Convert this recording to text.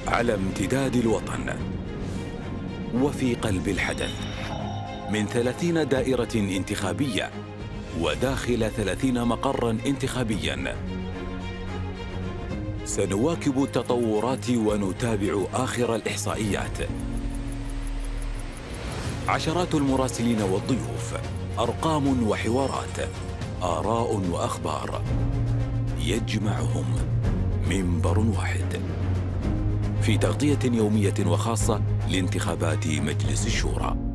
على امتداد الوطن وفي قلب الحدث، من 30 دائرة انتخابية وداخل 30 مقراً انتخابياً. سنواكب التطورات ونتابع آخر الإحصائيات. عشرات المراسلين والضيوف، أرقام وحوارات، آراء وأخبار، يجمعهم منبر واحد في تغطية يومية وخاصة لانتخابات مجلس الشورى.